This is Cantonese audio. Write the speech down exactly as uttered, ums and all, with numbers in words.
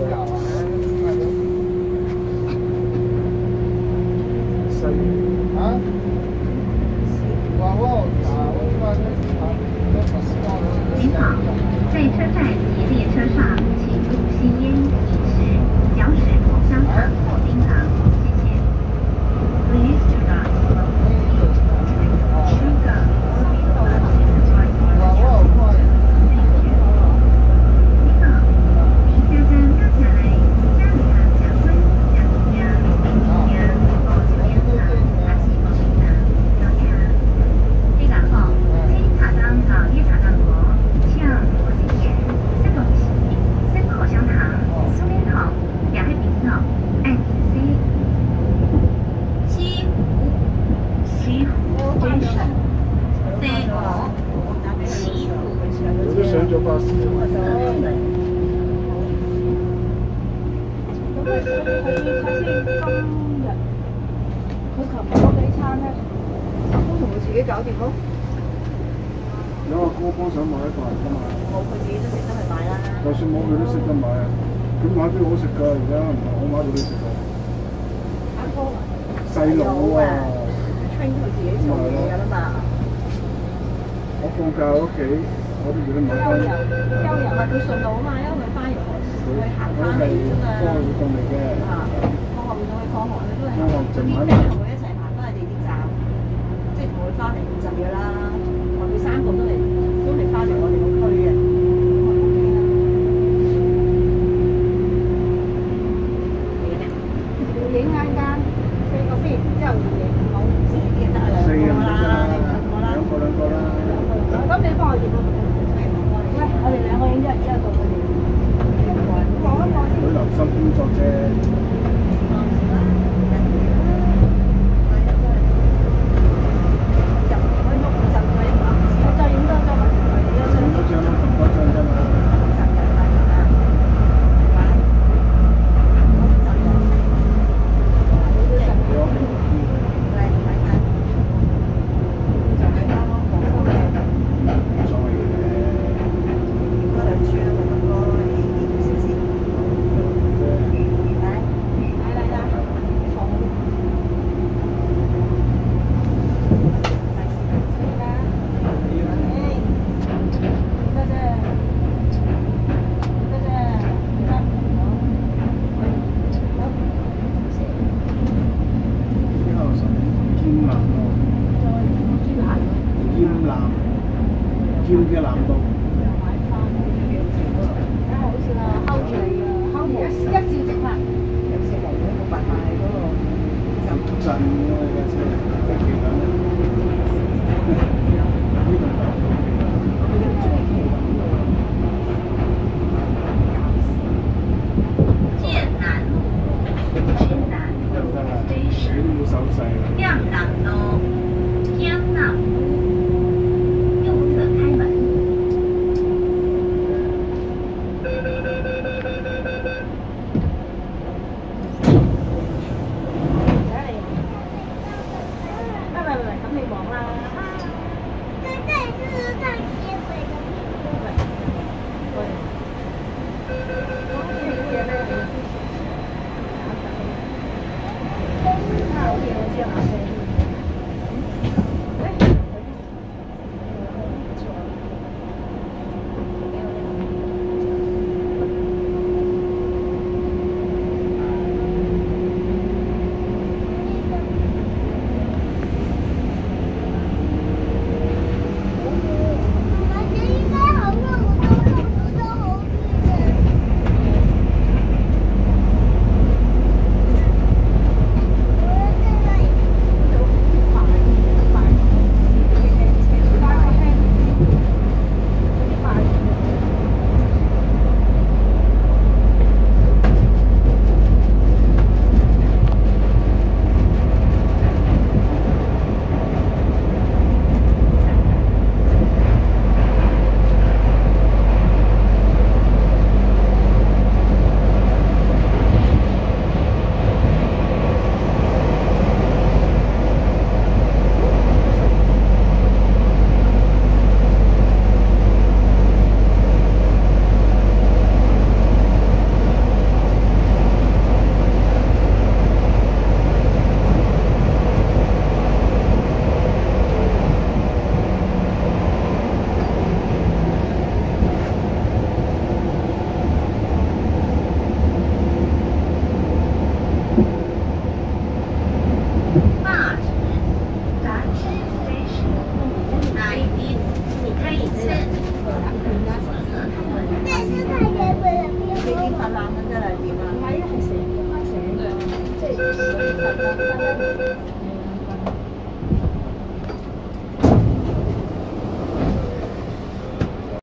您好，在车站及列车上，请勿吸烟、饮食、嚼食口香糖或槟榔，谢谢。Please do not smoke, eat, chew gum, or be allowed to enjoy your Thank you. 您好，您下站刚下来，家里行降温、降低压、冰压、保持烟糖、还是保冰糖，有请。呢個號車查站到列車站後，請勿吸煙、食東西、食口香糖、蘇煙筒、也係槟榔，按指示。西湖，西湖真是，西湖，西湖。 我都上咗巴士。 咁佢佢睇先，今日佢琴日嗰幾餐咧，都同佢自己搞掂咯。 有阿哥幫手買飯㗎嘛？ 冇，佢自己都識得去買啦。 就算冇佢都識得買，佢買啲好食㗎，而家唔係我買俾佢食㗎。 阿哥細佬啊 train 佢自己做嘢㗎啦嘛。 我放假喺屋企，我都叫佢買悠翻。 遊悠遊啊！佢順路啊嘛，因為佢翻完學去行翻嚟啫嘛。 科學活動嚟嘅。 啊，放學活動去放學，佢都係放學總之就買 friend 同佢一齊行翻去地鐵站，即係同佢翻嚟附近㗎啦。我哋三個都嚟都嚟翻嚟我哋個區嘅。影啱間四個先，之後影好四啲就得啦。 四人得啦， 兩個啦， 兩個兩個啦。 咁你幫我影啊！喂，我哋兩個影咗，之後到佢哋望一望先。 佢留心工作啫。 再影多張， 影多張咯，咁多張啫嘛。劍嘅南道。 好似啦，hold 住你啊，hold 住一一笑直拍。有時嚟都冇辦法喺嗰度震震㗎嘛架車，即係咁。 剑南路，剑南路 station， 你都冇手勢啦。 亮港路，江南路。右侧开门。 唔係唔係，咁你望啦。 这这就是上接轨的。 對。好似好似我知啊。 大家